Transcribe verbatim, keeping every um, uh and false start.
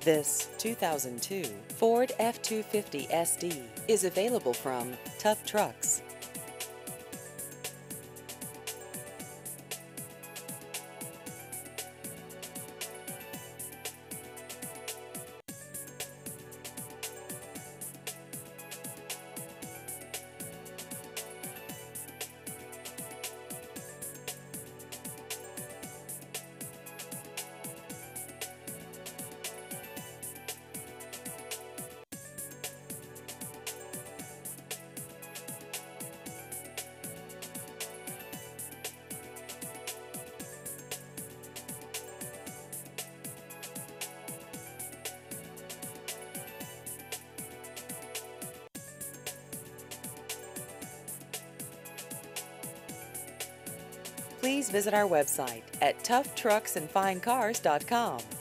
This two thousand two Ford F two fifty S D is available from Tough Trucks. Please visit our website at tough trucks and fine cars dot com.